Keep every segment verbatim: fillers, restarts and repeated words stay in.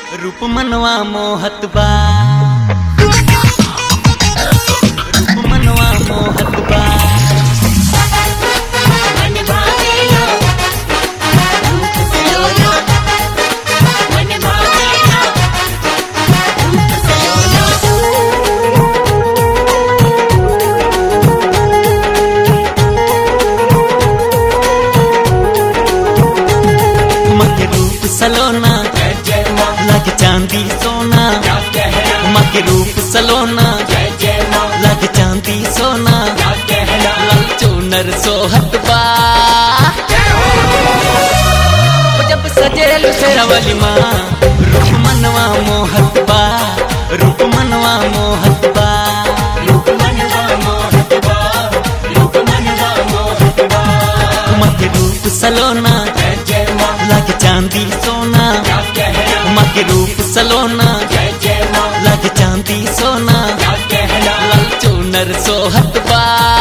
रूप मनवा मोहत बा, रूप मनवा मोहत बा। मन भावेला रूप सलोना, मन भावेला रूप सलोना। माँ के रूप सलोना लग चांदी सोना, माँ के रूप सलोना लग चांदी सोना। लाल चूनर सोहत बा, जब सजेल शेरावाली माँ। रूप मनवा मोहत बा, रूप मनवा मोहत बा, रूप मनवा मोहत बा, रूप मनवा मोहत बा। माँ के रूप सलोना लग चांदी सोना, माँ के रूप सलोना लग चांदी सोना। लाल चूनर सोहत बा,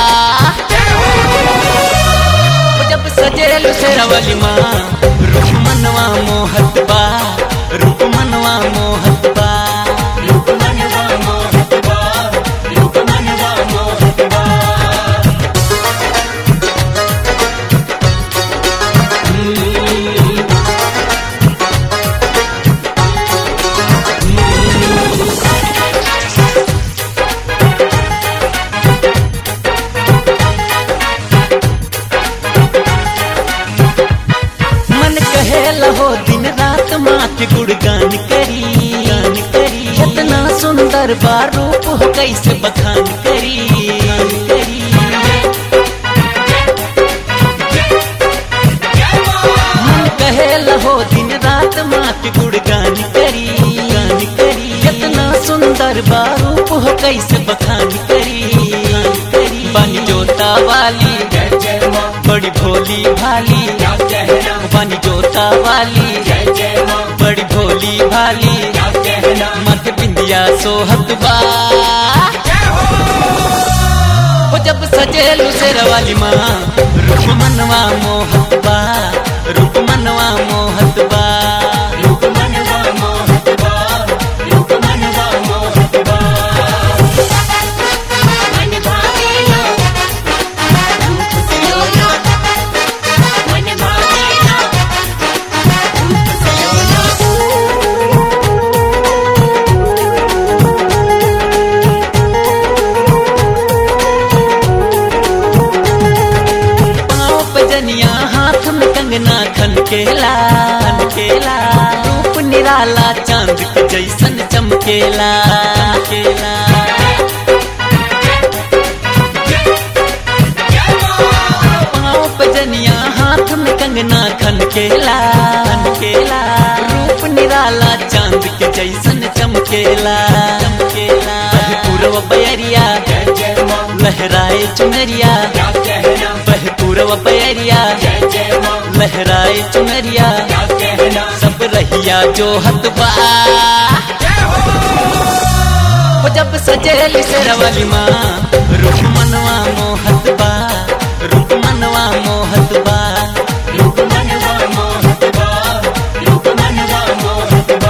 जब सजेल शेरावाली माँ। रूप मनवा मोहत बा, रूप मनवा मोहत बा, रूप मनवा मोहत बा, रूप मनवा मोहत बा। लहो दिन रात माँ के गुणगान करी, गान करी। इतना सुंदर बा रूप हो कैसे बखान करी, करी। मन कहे लहो दिन रात माँ के गुणगान करी, गान करी। इतना सुंदर बा रूप हो कैसे बखान करी, करी। बानी जोता वाली बड़ी भोली भाली, बानी जोता वाली बड़ी भोली भाली। मत बिंदिया सोहत बा, जब सजेलू शेरावाली माँ। रूप मनवा मोहत बा, रूप मनवा मोहत बा, रूप मनवा मोहत बा, रूप मनवा मोहत बा। मन भावेला रूप सलोना, मन भावेला रूप सलोना। पाँव पे जनिया हाथ में कंगना खनकेला, खनकेला। रूप निराला चांद के जैसन चमकेला, चमकेला। पाँव पे जनिया हाथ में कंगना खनकेला, खनकेला। रूप निराला चांद के जैसन चमकेला, चमकेला। पूर्व बयरिया लहराए चुनरिया, बह पूर्व बयरिया लहराए चुनरिया। सब रहिया जो हत बा, जब सजेली शेरावाली माँ। रूप मनवा मोहत बा, रूप मनवा मोहत बा, रूप मनवा मोहत बा, रूप मनवा मोहत बा।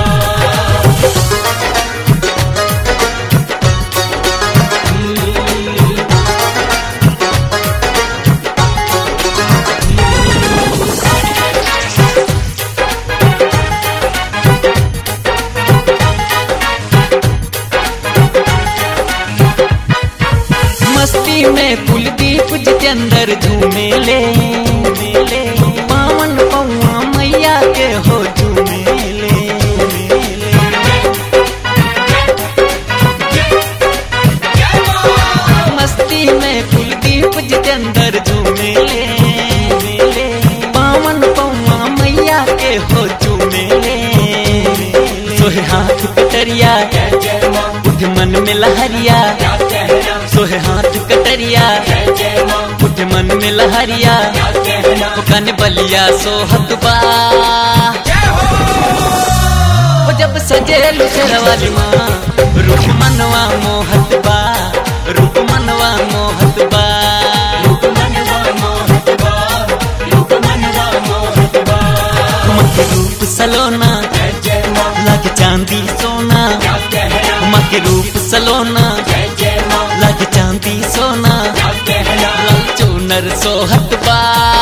मस्ती में कुलदीप जितेंद्र झूमेले, झूमेले। पावन पौआ मैया के हो झूमेले, झूमेले। मस्ती में कुलदीप जितेंद्र झूमेले, झूमेले। पावन पौआ मैया के हो झूमेले। सोहे हाथ कटरिया बुध मन में लहरिया, सोहे हाथ कटरिया बुध मन में लहरिया। कन बलिया सोहत बा, जब सजेलू शेरावाली माँ। रूप मनवा मोहत बा, रूप मनवा मोहत बा, रूप मनवा मोहत बा, रूप मनवा मोहत बा। रूप सलोना लग चांद चांदी सोना, क्या कहना, माँ के रूप सलोना, जय जय माँ, लगे चांदी सोना, क्या कहना, लाल चूनर सोहत बा।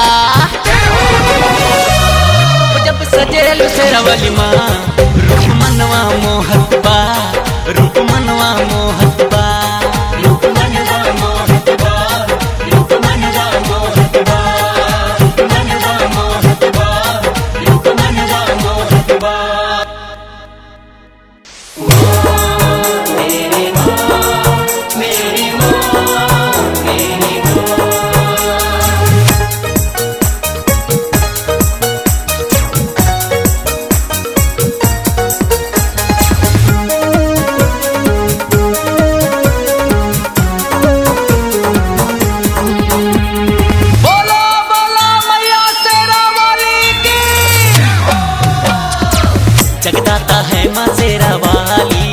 जब सजेल शेरावाली माँ, रूप मनवा मोहत बा, रूप मनवा मोहत बा। रूप मनवा मोहत बा, रूप मनवा मोहत बा, रूप मनवा मोहत बा, रूप मनवा मोहत बा। मेरी माँ, मेरी माँ, मेरी माँ। बोलो बोलो मैया शेरावाली की। जगदाता है माँ शेरावाली,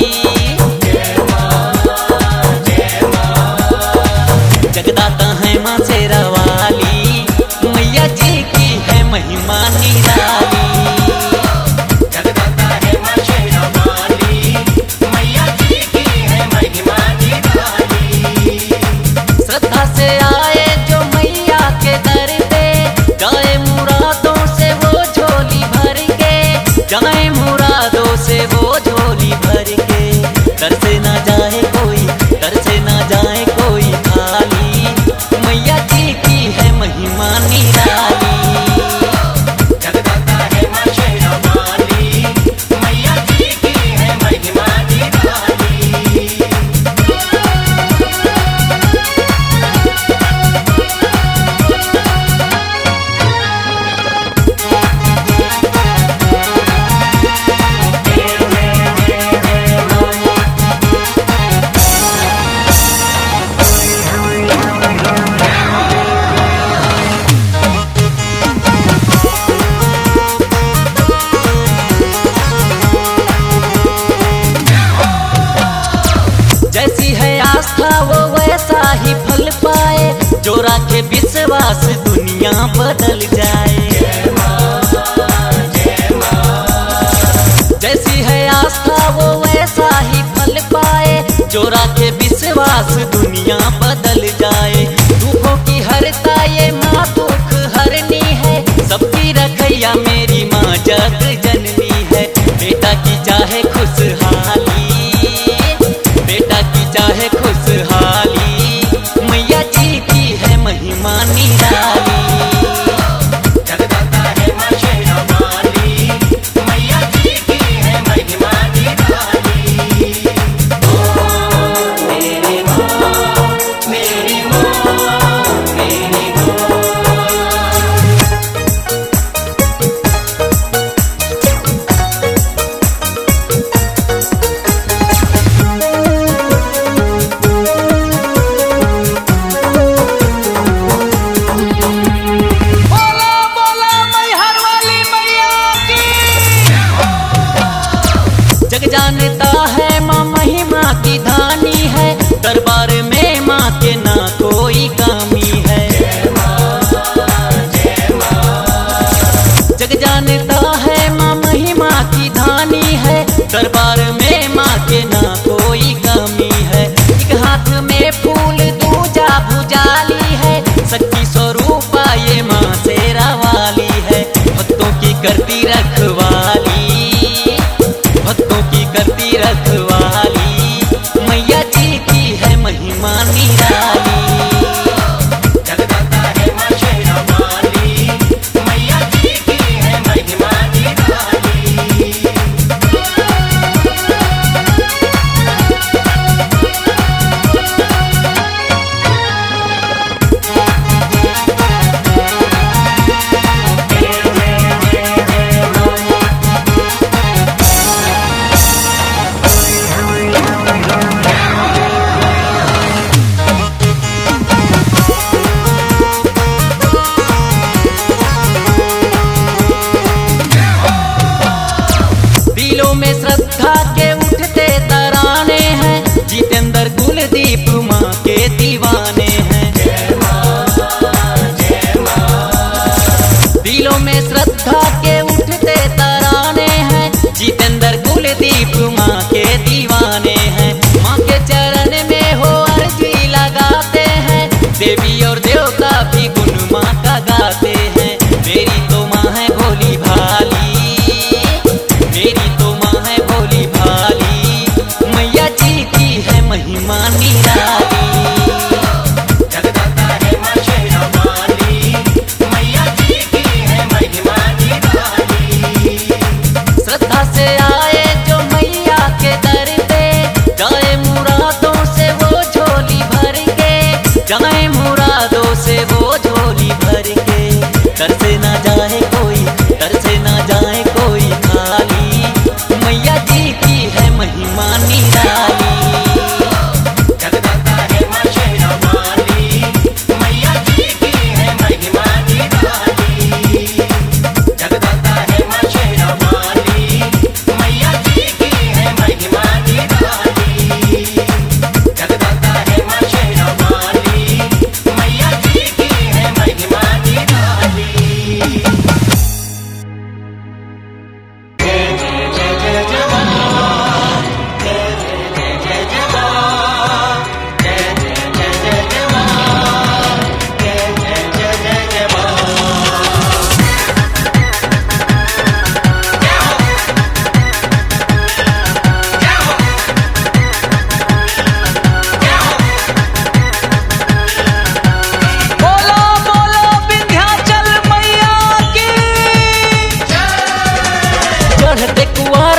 जगदाता है माँ शेरावाली, मैया जी की है महिमा निराली। जगदाता है माँ शेरावाली, मैया जी की है महिमा निराली। श्रद्धा से आए जो मैया के दर पे, जाए मुरादों से वो झोली भर के, जाए मुरादों से वो झोली भर के। दर से ना जाए कोई, दर से ना जाए कोई खाली, मैया जी की है महिमा निराली। जगदाता है माँ शेरावाली, मैया जी की है महिमा निराली। जैसी है आस्था वो वैसा ही फल पाए, जो राखे विश्वास दुनिया बदल जाए। जैसी है आस्था वो वैसा ही फल पाए, जो राखे विश्वास दुनिया बदल जाए। दुखों की हरता ये माँ दुख हरनी है, सबकी रखैया मेरी माँ जग जननी है। बेटा की चाहे खुशहाली, बेटा की चाहे खुशहाली, मैया जी की है महिमा निराली। जगदाता है माँ शेरावाली, मैया जी की है महिमा निराली। मेरी माँ, मेरी माँ, मेरी माँ। बोला बोला मैहर वाली मैया की। जग जानता है माँ महिमा की धानी है, दरबार में माँ के ना कोई कमी है। जग जानता है माँ महिमा की धानी है, दरबार में माँ के ना कोई कमी है। एक हाथ में फूल दूजा भुजाली है, शक्ति स्वरूपा ये माँ शेरावाली है। भक्तों की करती रखवाली, भक्तों की करती रखवाली, मैया जी की है महिमा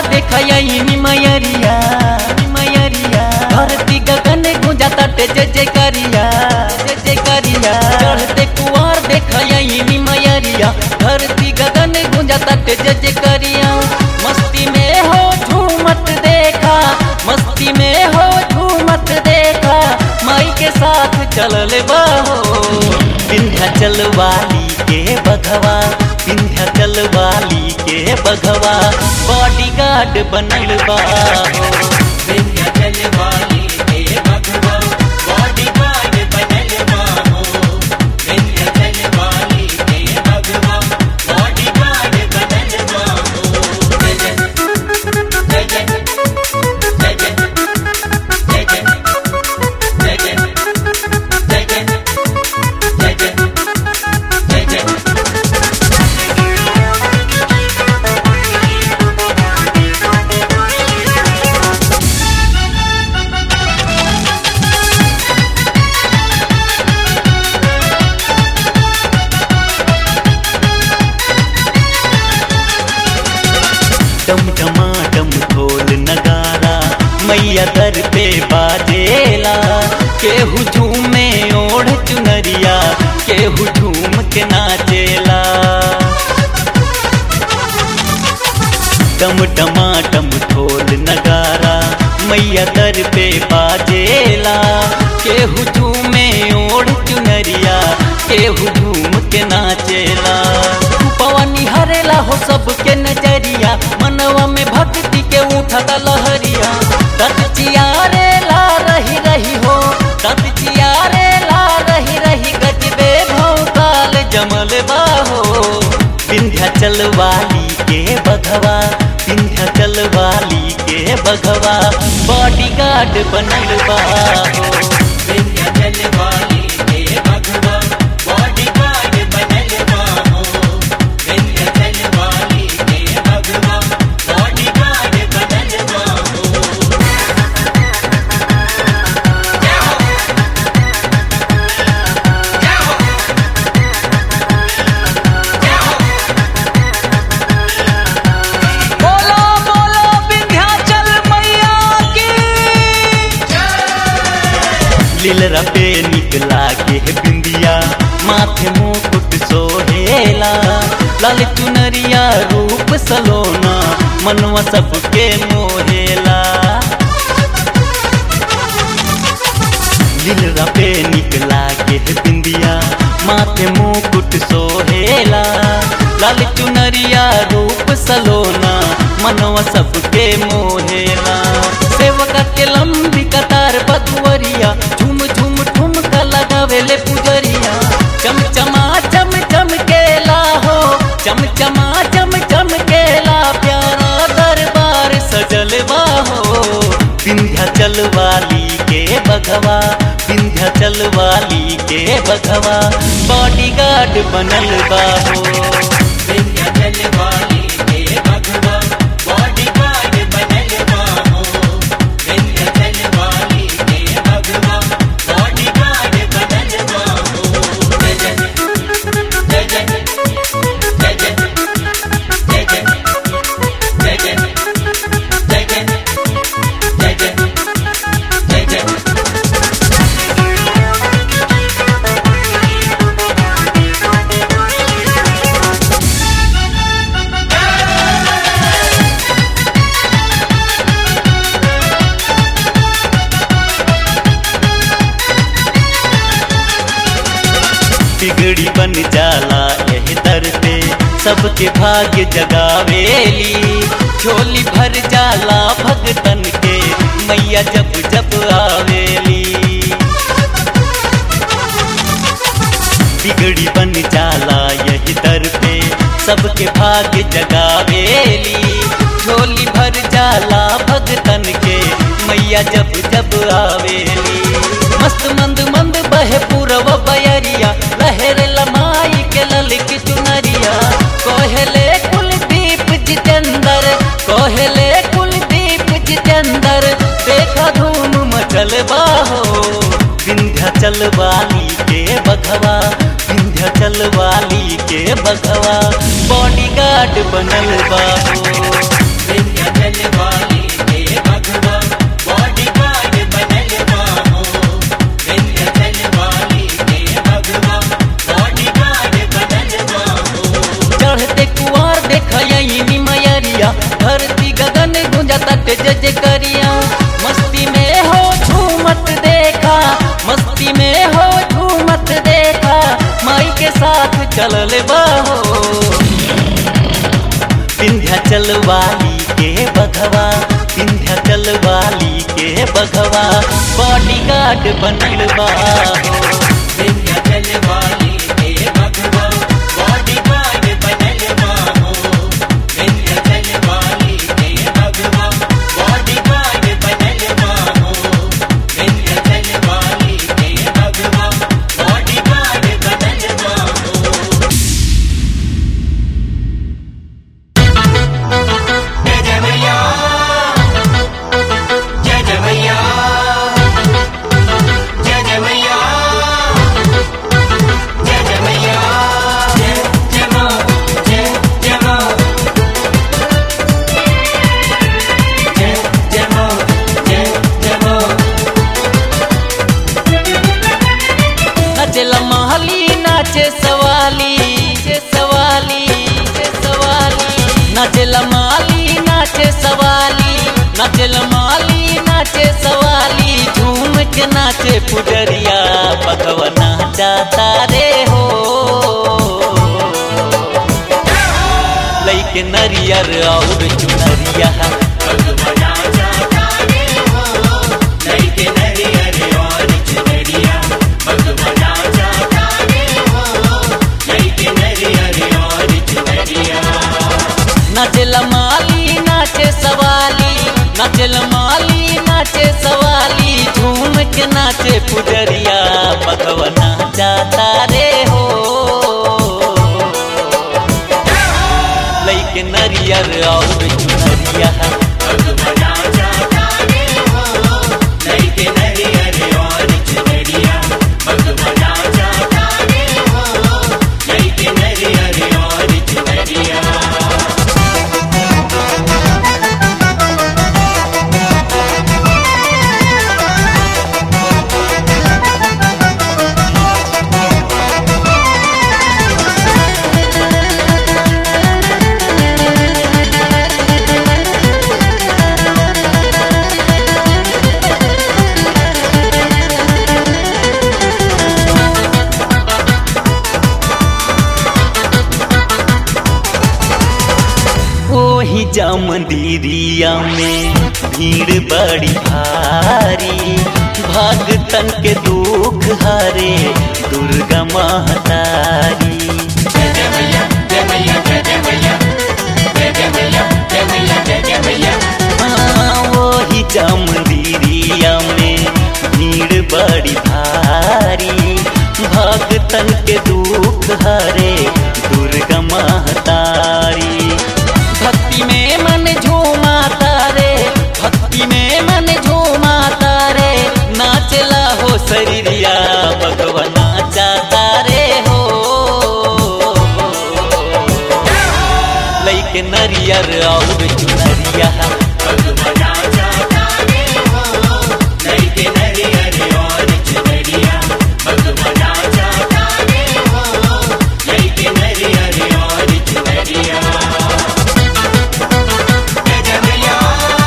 देखई मयरिया मयरिया धरती गगन गुंजा तटे जय जय करिया जय जय करिया चढ़ते कुआर देखई मयरिया धरती गगन गुंजा तटे जय जय करिया मस्ती में हो झूमत देखा मस्ती में हो झूमत देखा माई के साथ चलल बाहो विंध्याचल वाली के बघवा विंध्याचल वाली के बघवा बॉडीगार्ड बनल बाहो विंध्याचल वाली के बघवा बॉडीगार्ड बनल बाहो विंध्याचल वाली के बघवा बॉडीगार्ड बनल बाहो जय जय जय जय जय जय जय जय जय जय जय जय जय जय जय जय डम डमाडम ढोल नगारा मैया दर पे बाजेला केहू झूमे ओढ़ चुनरिया केहू झूम के नाचेला डम डमाडम ढोल नगारा मैया दर पे बाजेला केहू झूमे ओढ़ चुनरिया केहू झूम के नाचेला पवनी हरेला हो सबके नजरिया मनवा में भक्ति के उठता लहरिया तत चियारे ला रही रही हो तत चियारे ला रही रही गजबे भौकाल जमल बाहो विंध्याचल वाली के बघवा विंध्याचल वाली के बघवा बॉडीगार्ड बनल बाहो विंध्याचल वाली के बघवा बॉडीगार्ड बनल बाहो विंध्याचल वाली के बघवा बॉडीगार्ड बनल बाहो जय हो जय हो जय हो बोलो बोलो विंध्याचल मैया की लीलरा पे निकला के बिंदिया माथे मुकुट सोहेला लाल चुनरिया रूप सलोना मनवा सबके मोहेला लीलरा पे निकला के बिंदिया माथे मुकुट सोहेला लाल चुनरिया रूप सलोना मनवा सबके मोहेला सेवका के लंबी कतार बदुवरिया झुम झुम ठुमका लगावेले पुजरिया चमचमा चम चम केला हो चमचमा चम चम केला प्यारा दरबार सजल बाहो विंध्याचल वाली के बघवा विंध्याचल वाली के बघवा बॉडीगार्ड बनल बाहो विंध्याचल वाली के बघवा बॉडीगार्ड बनल बाहो विंध्याचल वाली के बघवा बॉडीगार्ड बनल बाहो जय जय जय जय जय जय जय जय जय जय जय जय जय जय जय जय बिगड़ी बन जाला यही दर पे सबके भाग्य जगावेली झोली भर जाला भगतन के मैया जब जब आवेली बिगड़ी बन जाला यही दर पे सबके भाग्य जगावेली झोली भर जाला भगतन के मैया जब जब आवेली मस्त मंद मंद बहे पूरब बयरिया लहर लमाई के ललक चुनरिया कोहले कुलदीप जितेंद्र कोहले कुलदीप जितेंद्र देखा धूम मचल बाहो विंध्याचल वाली के बघवा विंध्याचल वाली के बघवा बॉडीगार्ड बनल बाहो विंध्याचल धरती गगन गुंजा तट जज करिया। मस्ती में हो झूमत देखा, मस्ती में हो झूमत देखा, माई के साथ चलल बाहो। विंध्याचल वाली के बघवा, विंध्याचल वाली के बघवा, बॉडीगार्ड बनल बाहो। विंध्याचल वाली के बघवा, बॉडीगार्ड बनल बाहो। विंध्याचल वाली के बघवा, बॉडीगार्ड बनल बाहो। विंध्याचल वाली के बघवा, बॉडीगार्ड बनल बाहो। जय जय मैया, जय जय मैया, जय जय मैया, जय जय मैया, जय जय माँ, जय जय माँ, जय जय माँ, जय जय माँ। नाचेला महली नाचे सवाली, नाचे सवाली, नाचे सवाली, नाचेला माली नाचे सवाली, नाचेला माली नाचे सवाली, झूम के नाचे पुजरिया, बघवा नाचाता रे हो। लइके नरियर और चुनरिया, बघवा नाचाता रे हो, लइके नरियर और चुनरिया। बघवा नाचाता रे हो, लइके नरियर और चुनरिया। नाचेला माली नाचे सवाली, नाचेला माली नाचे सवाली, झूम के नाचे पुजरिया, बघवा नाचाता रे हो। लइके नरियर और चुनरिया, बघवा नाचाता रे हो, लइके नरियर और चुनरिया। बघवा नाचाता रे हो, लइके नरियर और चुनरिया। ओही जा मंदिरिया में भीड़ बड़ी भारी, भगतन के दुख हरे दुर्गा महतारी। जय जय मैया, जय मैया, जय जय मैया, जय जय मैया, जय मैया, जय जय मैया। हाँ, ओही जा मंदिरिया में भीड़ बड़ी भारी, भगतन के दुख हरे दुर्गा महतारी। भक्ति में मन झूमाता रे, भक्ति में मन झूमाता रे, नाचला हो शरीरिया, बघवा नाचाता रे हो। लइके नरियर और चुनरिया, बघवा नाचाता रे हो, लइके नरियर और चुनरिया। बघवा नाचाता रे हो, लइके नरियर और चुनरिया। जय जय मैया,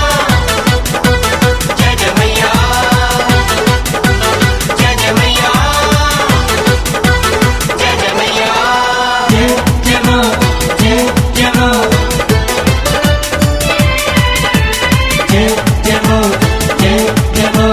जय जय मैया, जय जय मैया, जय जय मैया, जय जय माँ, जय जय माँ, जय जय माँ, जय जय माँ।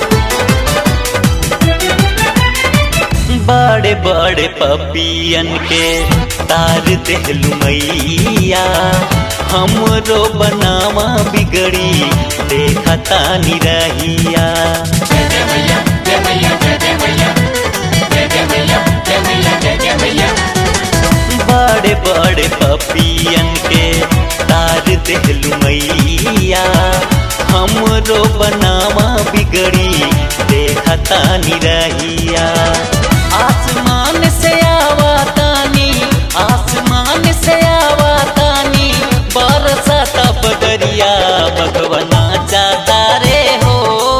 बड़े बड़े पपियन के तार देहलू मैया, हमरो बनावा बिगड़ी देखा तानी रहिया। जय जय मैया, जय मैया, जय जय मैया, जय जय मैया, जय मैया, जय जय मैया। बड़े बड़े पपियन के तार देहलू मैया, हमरो बनावा बिगड़ी देखा तानी रहिया। आसमान से आवा तानी, आसमान से आवा तानी, बरसाता बदरिया, बघवा नाचाता रे हो।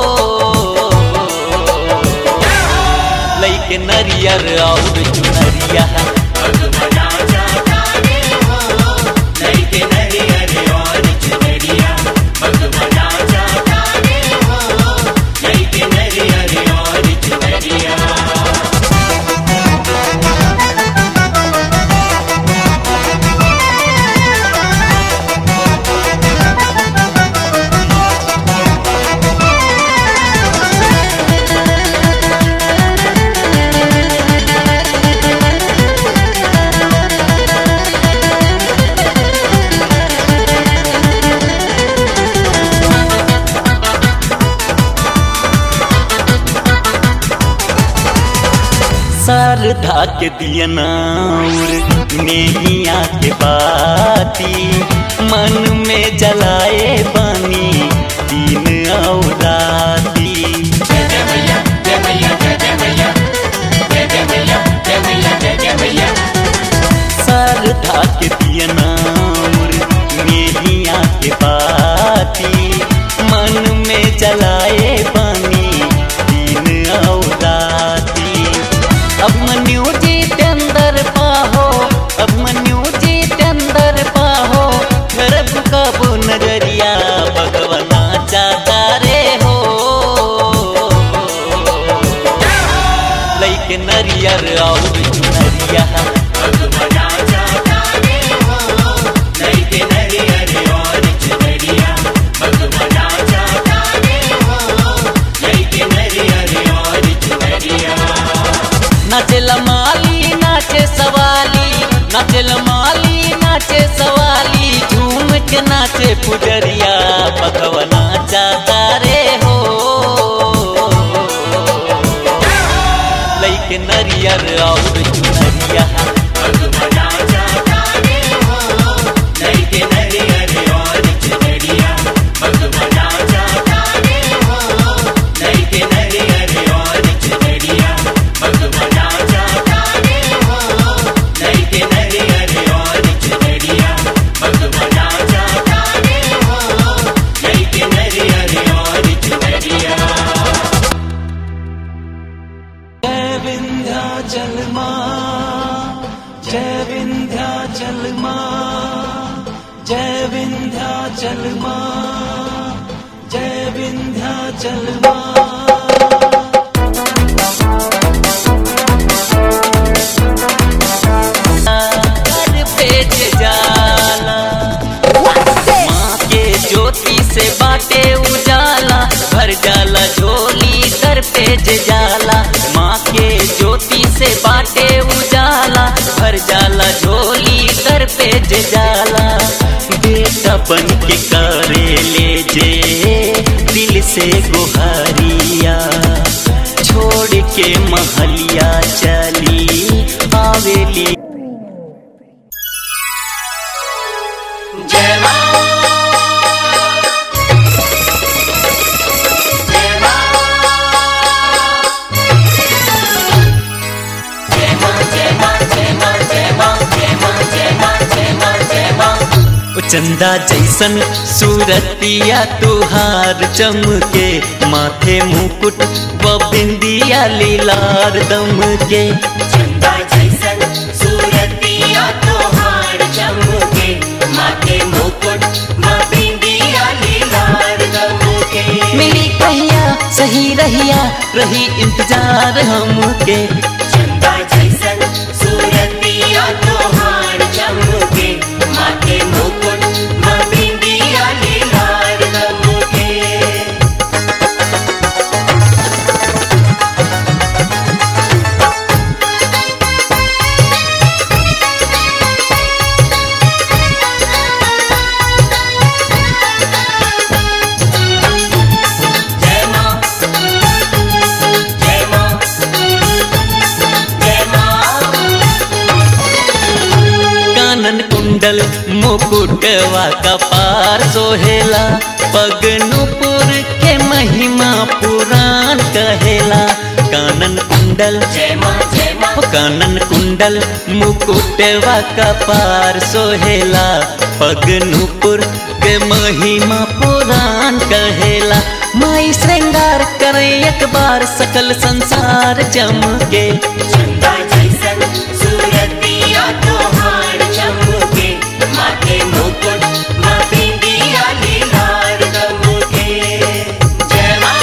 लइके नरियर और चुनरिया, बघवा नाचाता रे हो, लइके नरियर और सरधा के दिया नाउर नेहिया के बाती मन में जलाए बानी दिन और राती। जय जय मैया जय मैया जय जय मैया जय जय मैया जय मैया जय जय मैया। सरधा के दिया नाउर नेहिया के बाती मन में जलाए बानी दिन और राती। अब मन्यू जी के अंदर पाहो अब मन्यू जी के अंदर पाहो घर कबू नजरिया भगवाना चाहता रे हो लइके नरियर और चुनरिया भगवाना चाहता रे हो लइके नरियर और चुनरिया। भगवाना चाहता रे हो लइके नरियर और चुनरिया। नाचेला माली नाचे सवाली नाचेला माली नाचे सवाली झूम के नाचे पुजरिया भगवाना चाहता रे हो लइके नरियर और चुनरिया। भगवाना चाहता रे हो लइके नरियर और चुनरिया। भगवाना चाहता रे हो लइके नरियर और चुनरिया। भगवाना चाहता रे हो लइके नरियर और चुनरिया। भगवाना चाहता रे हो लइके नरियर और चुनरिया। जय विंध्याचल माँ जय विंध्याचल माँ जय विंध्याचल माँ जय विंध्याचल माँ। घर पेज जाला माँ के ज्योति से बाटे उजाला भर जाला झोली कर पेज जाला माँ के ज्योति से बाटे उजाला भर जाला झोली कर पेज जाला। बेटा बन के करे ले जे दिल से गुहारिया छोड़ के महलिया चली आवेली। जय माँ जय माँ जय माँ जय माँ जय माँ जय माँ जय माँ जय माँ जय माँ जय माँ। ओ चंदा जैसन सूरतिया तुहार चमके माथे मुकुट व बिंदिया लीलार दम के। चंदा जैसन सूरतिया तोहार चमके माथे मुकुट माँ बिंदिया लीलार दमके। मिली कहिया सही रहिया रही इंतजार हमके। चंदा जैसन सूरतिया तोहार चमके माथे मुकुट माँ बिंदिया लीलार दमके। जय माँ जय माँ जय माँ। कानन कुंडल मुकुटवा का पार सोहेला पग नुपुर के महिमा पुराण कहेला। कानन कुंडल जय माँ जय माँ। कानन कुंडल मुकुटवा का पार सोहेला पग नुपुर के महिमा पुराण कहेला। माई श्रृंगार करे एक बार सकल संसार चमके। चंदा जैसन सूरतिया तोहार चमके माथे मुकुट माँ बिंदिया लीलार दमके। जय माँ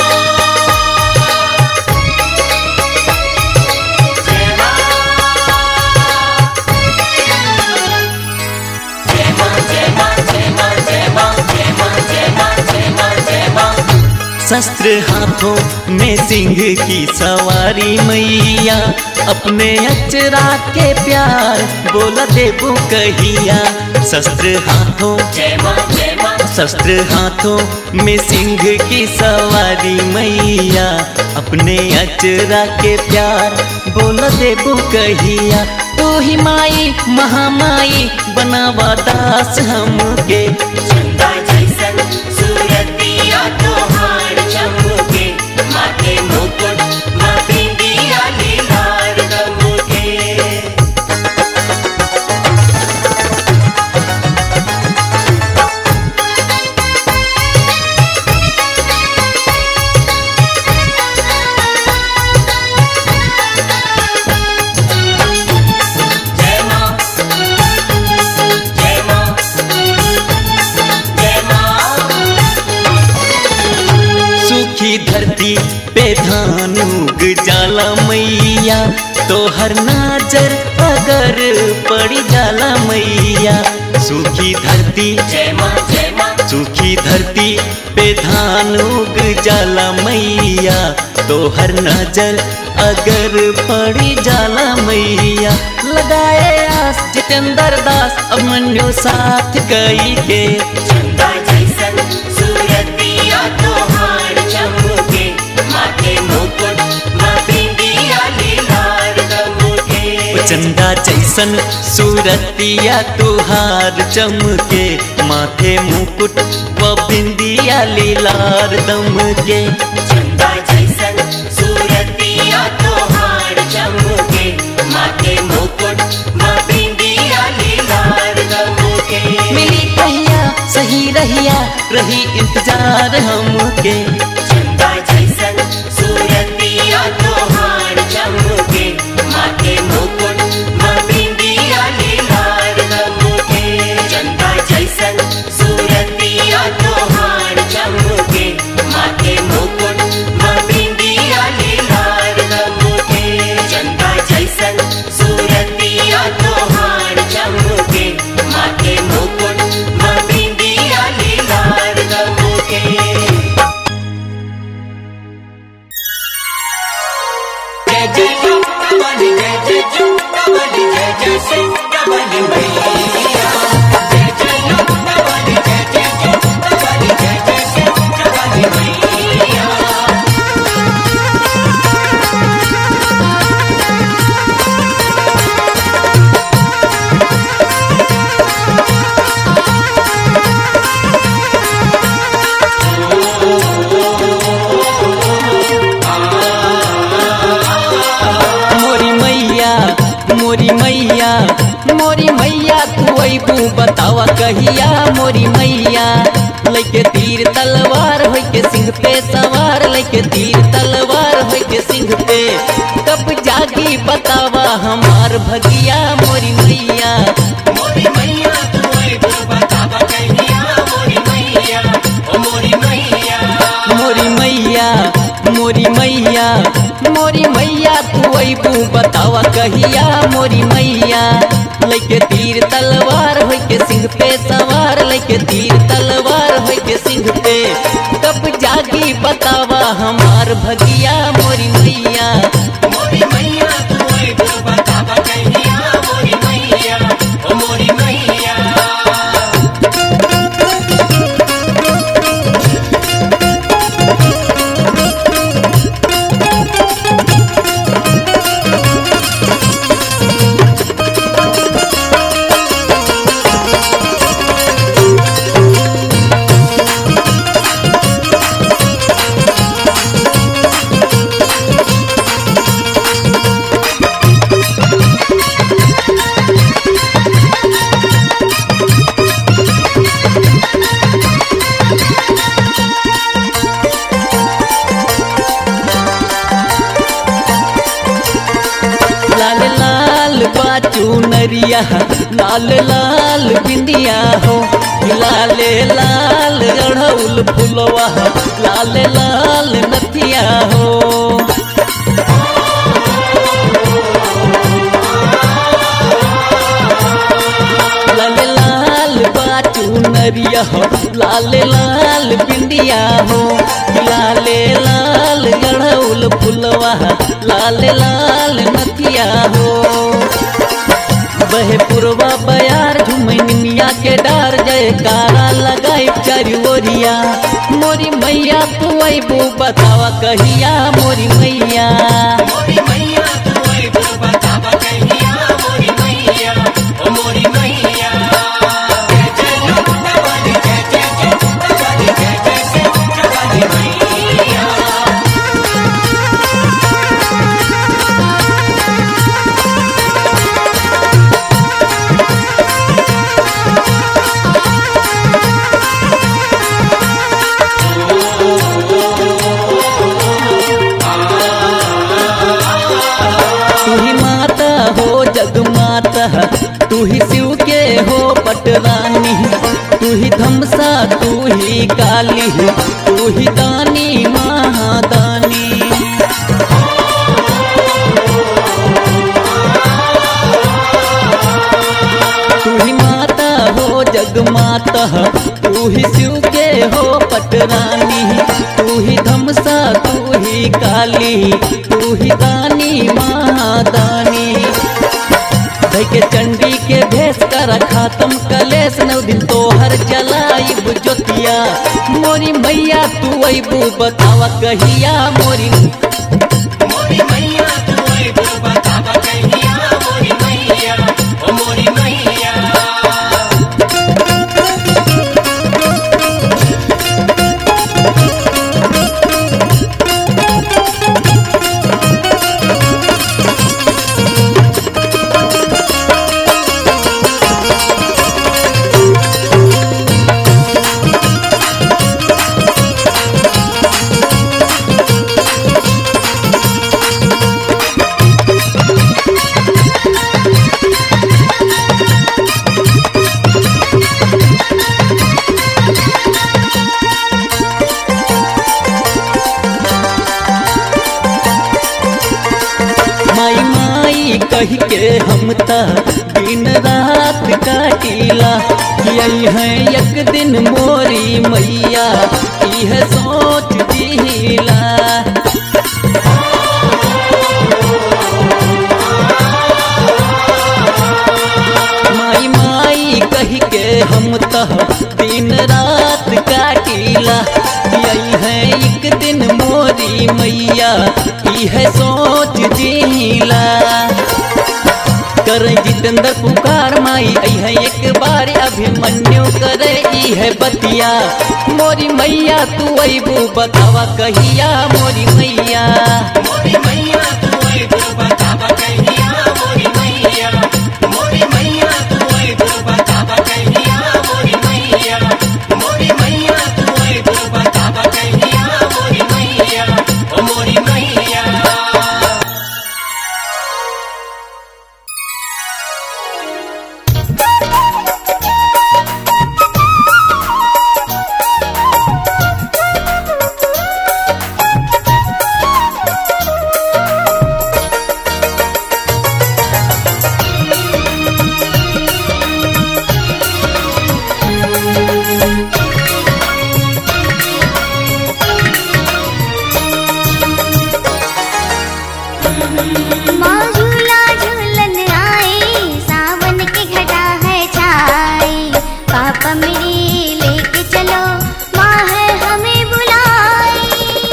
जय माँ जय माँ जय माँ जय माँ जय माँ जय माँ जय माँ जय माँ जय माँ। शस्त्र हाथों में सिंह की सवारी मैया अपने अचरा के प्यार बोला देबू कहिया। शस्त्र हाथों जय माँ जय माँ। शस्त्र हाथों में सिंह की सवारी मैया अपने अचरा के प्यार बोल देबू कहिया तू ही माई महामाई बनावा दास हमके। चंदा जैसन सूरतिया तोहार चमके, माथे मुकुट माँ बिंदिया लीलार दमके। जय माँ जय माँ जय माँ। सूखी धरती पे धान उग जाला मैया, तोहर नजर अगर पड़ी जाला मैया। सूखी धरती जय माँ जय माँ। सूखी धरती पे धान उग जाला मैया, तोहर नजर अगर पड़ी जाला मैया। लगाए आस जितेंद्र दास अभिमन्यु साथ गई के। चंदा जैसन सूरतिया तोहार चमके, माथे मुकुट माँ बिंदिया लीलार दमके। चंदा जैसन सूरतिया तुहार चमके, माथे मुकुट व बिंदिया लीलार दमके। चंदा जैसन सूरतिया तोहार चमके, माथे मुकुट माँ बिंदिया लीलार दमके। मिली कहिया सही रहिया रही इंतजार हमके। चंदा जैसन सूरतिया तोहार चमके, माथे मुकुट माँ बिंदिया लीलार दमके। चंदा जैसन सूरतिया तोहार चमके, माथे मुकुट माँ बिंदिया लीलार दमके। चंदा जैसन सूरतिया तोहार चमके, माथे मुकुट माँ बिंदिया लीलार दमके। जय जय जय कमली जय जय जय कमली जय जय से कमली मैया। जय जय जय कमली जय जय जय कमली जय जय से कमली मैया। मोरी मैया मोरी मैया मोरी मैया तू अबू बतावा कहिया। मोरी मैया लेके तीर तलवार होई के सिंह पे सवार, लेके तीर तलवार होई के सिंह पे कब जागी बतावा हमार भगिया। मोरी मैया मोरी मैया तू अबू बतावा कहिया। मोरी मैया ओ मोरी मैया। मोरी मैया मोरी मैया मोरी मैया तू अबू बतावा कहिया। मोरी मैया लेके तीर तलवार होई के सिंह पे सवार, लेके तीर तलवार होई के सिंह पे कब जागी बतावा हमार भगिया। मोरी मैया मोरी मैया तू अबू बतावा कहिया। मोरी मैया ओ मोरी मैया। लाल लाल बाचू नरिया लाल लाल बिंदिया हो, लाल लाल अड़हुल फुलवा लाल लाल नथिया हो। लाल लाल बाचू नरिया हो, लाल लाल बिंदिया हो, लाल लाल अड़हुल फुलवा लाल लाल नथिया हो। बहे पुरवा बयार झुमनिया के डार जयकारा लगाई चारियोरिया। मोरी मैया तू अबू बतावा कहिया। मोरी मैया मोरी मैया तू धमसा तू ही काली, तू ही दानी महादानी। तू ही माता हो जगमाता, तू ही शिव के हो पटरानी। तू ही धमसा तू ही काली, तू ही दानी महादानी। धई के चंडी के भेष कर खातम कलेश, नौ दिन तोहर जलाइब ज्योतिया। मोरी मैया तू अबू बतावा कहिया, मोरी मोरी मैया तू अबू बतावा कहिया, मोरी मैया ओ मोरी मैया। माई माई कह के हम ता दिन रात काटीला। यही है एक दिन मोरी मैया, यह सोच जिला। माई माई कह के हम ता दिन रात काटीला। यही है एक दिन मोरी मैया, यह सोच जिला। कर जितेंद्र पुकार माई आई है एक बार, अभिमन्यु करे ई है बतिया। मोरी मैया तू अबू बतावा कहिया, मोरी मैया मोरी मैया तू अबू बतावा कहिया, मोरी मैया मोरी मैया तू अबू बतावा कहिया, मोरी मैया मोरी मैया तू अबू बतावा कहिया, मोरी मैया ओ मोरी मैया। माँ झूला झूलन आई, सावन की घटा है छाई। पापा मेरी लेके चलो, माँ है हमें बुलाई।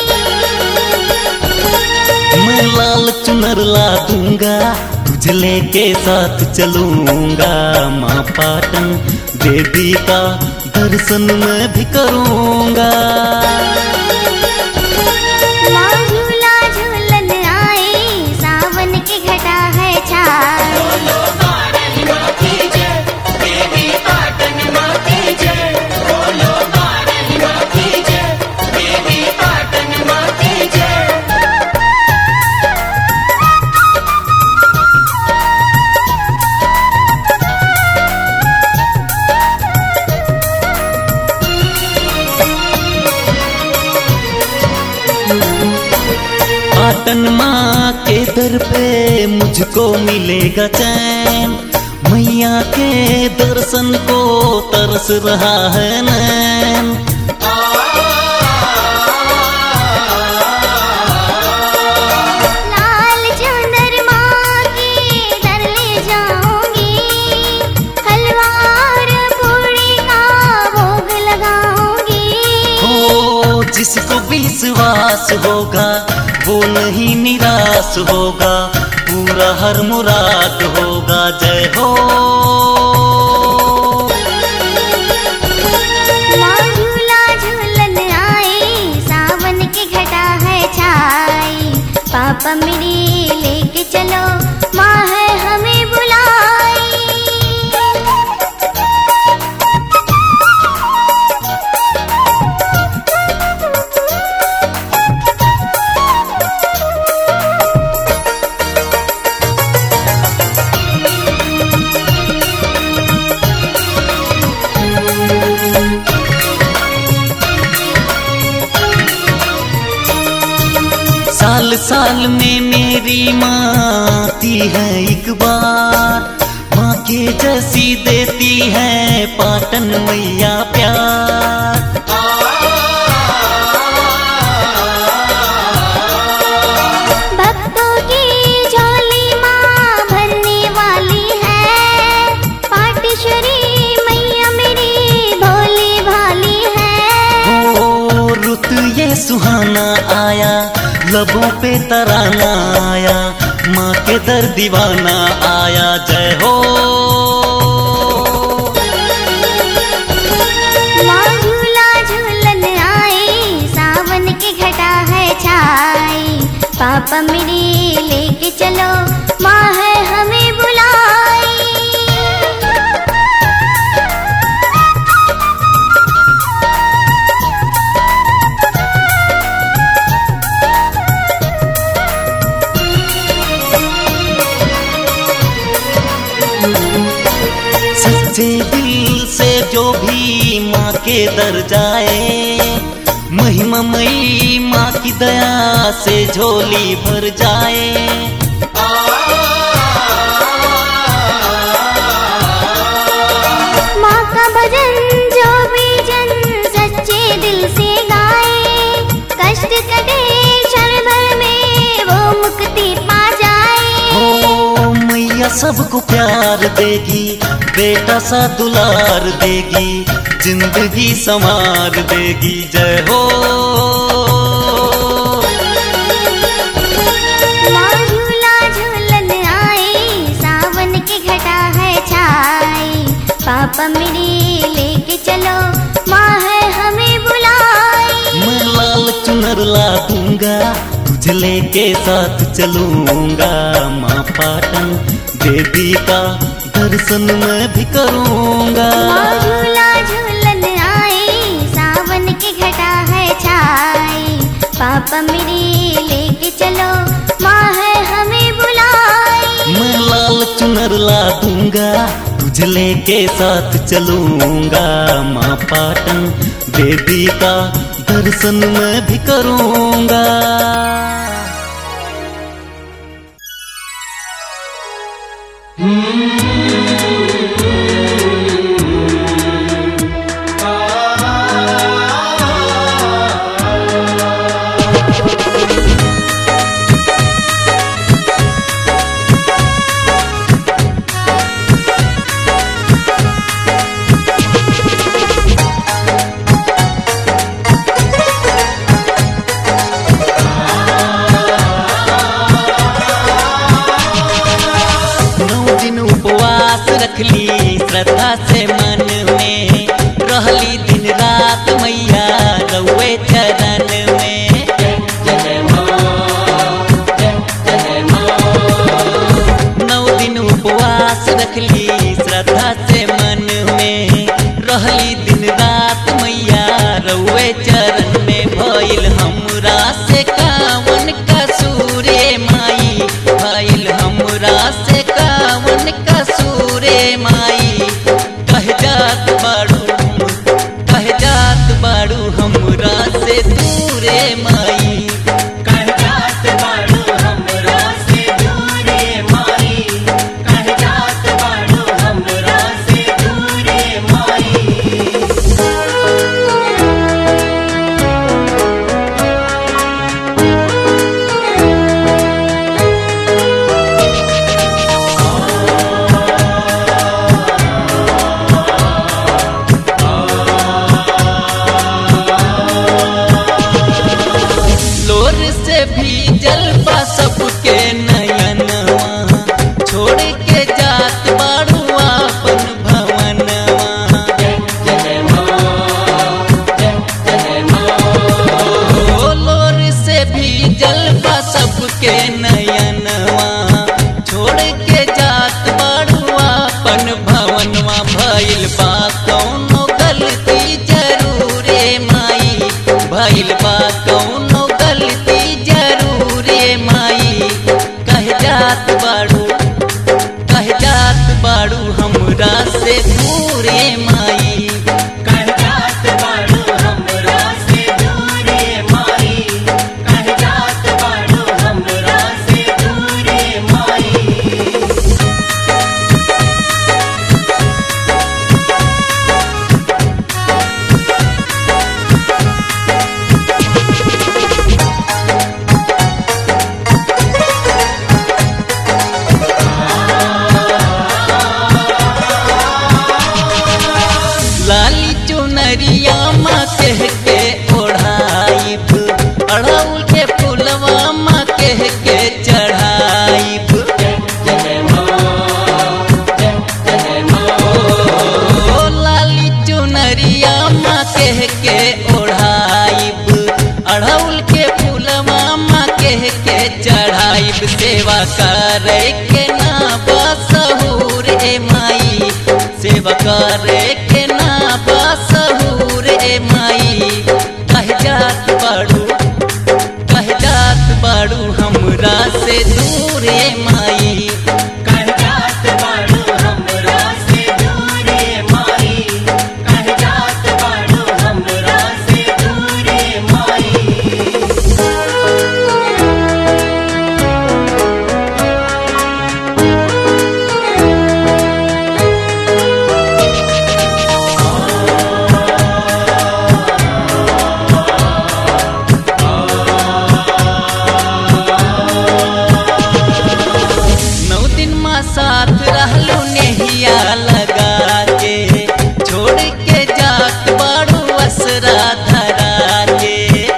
मैं लाल चुनर ला दूंगा, तुझे लेके साथ चलूंगा। माँ पाटन देवी का दर्शन मैं भी करूंगा। माँ झूला झूलन आई, सावन की घटा है छाई। बोलो बारही माँ की जय, देवी पाटन माँ की जय। बोलो बारही माँ की जय, देवी पाटन माँ की जय। पाटन माँ के दर पे मुझको मिलेगा चैन। मैया के दर्शन को तरस रहा है नैन। लाल चुनर माँ के दर ले जाऊंगी, हलवार पूरी का भोग लगाऊंगी। हो जिसको विश्वास होगा वो नहीं निराश होगा, पूरा हर मुराद होगा। जय हो माँ झूला झूलन आई, सावन की घटा है छाई। पापा मेरी लेके चलो, माँ है हमें बुलाई। साल साल में मेरी माँ आती है एक बार, माँ के जैसी देती है पाटन मैया प्यार। भक्तों की झोली माँ भरने वाली है, पाटेश्वरी मैया मेरी भोली भाली है। ओ रुत ये सुहाना आया, लबों पे तराना आया, माँ के दर दीवाना आया। जय हो माँ झूला झूलन आई, सावन की घटा है छाई, पापा मेरी लेके चलो, माँ है हमें बुलाई। सच्चे दिल से जो भी माँ के दर जाए, महिमामयी माँ की दया से झोली भर जाए। माँ का भजन जो भी जन सच्चे दिल से गाए, कष्ट कटे क्षण भर में वो मुक्ति पा जाए। ओ मैया सबको प्यार देगी, बेटा सा दुलार देगी, जिंदगी संवार देगी। जय हो माँ झूला झूलन आई, सावन की घटा है छाई, पापा मेरी लेके चलो, माँ है हमें बुलाई। मैं लाल चुनर ला दूंगा, तुझे लेके साथ चलूंगा, माँ पाटन देवी का दर्शन मैं भी करूंगा। माँ झूला झूलन आई, सावन की घटा है छाई, पापा मेरी लेके चलो, माँ है हमें बुलाई। मैं लाल चुनर ला दूंगा, तुझे लेके साथ चलूंगा, माँ पाटन देवी का दर्शन मैं भी करूंगा। रख ली श्रद्धा से मन में, रहली दिन रात मैया रउए चरण में। नौ दिन उपवास रख ली श्रद्धा से मन में, रहली दिन रात मैया रउए चरण में। भइल हमरा से कावन कसूरे माई, भइल हमरा से कावन कसूरे माई, कह जात बाड़ू कह जात बाड़ू हमरा से दूरे माई, कह जात बाड़ू हमरा से दूरे माई, कह जात बाड़ू हमरा से दूरे माई। भइल बा कौनो गलती जरूरे माई, कह जात बाड़ू कह जात बाड़ू हमरा से दूरे माई, कह जात बाड़ू हमरा से दूरे माई, कह जात बाड़ू करे के ना बासहूर ए माई। कह जात बाड़ू कह जात बाड़ू हमरा से दूर ए माई। कह जात बाड़ू हमरा से दूर ए माई। कह जात बाड़ू हमरा से दूर ए माई। नौ दिन माँ साथ रहलू नेहिया लगा के, छोड़ के जात बाड़ू असरा धरा के।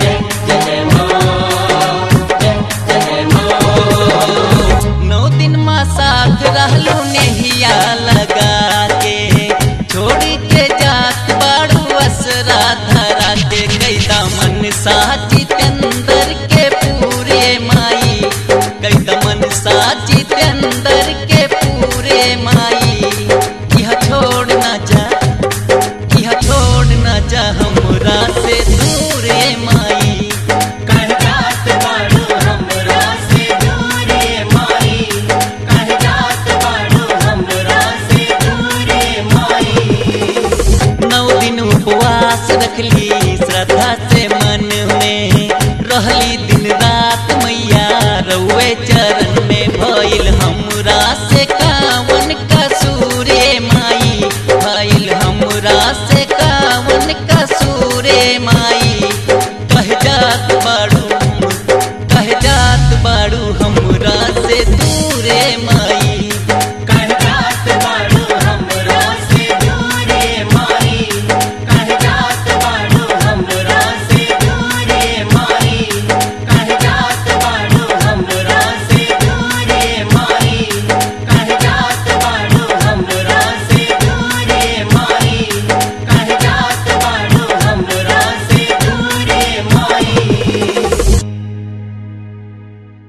नौ दिन माँ साथ रहलू नेहिया लगा के, छोड़ के जात बाड़ू असरा धरा के। कैदा मन सा जितेंद्र के पूरे माई। कैदा मन सा जितेंद्र के पूरे माई। यह छोड़ ना जा यह छोड़ ना जा हमरा से दूर ए माई। कह जात बाड़ू हमरा से दूर ए माई। कह जात बाड़ू हमरा से दूर ए माई। नौ दिन उपवास रखली श्रद्धा से मन में, रहली दिन रात मैया रउए चरण में। भइल हमरा से कावन कसूर ए माई। भइल हमरा से कावन कसूर ए माई।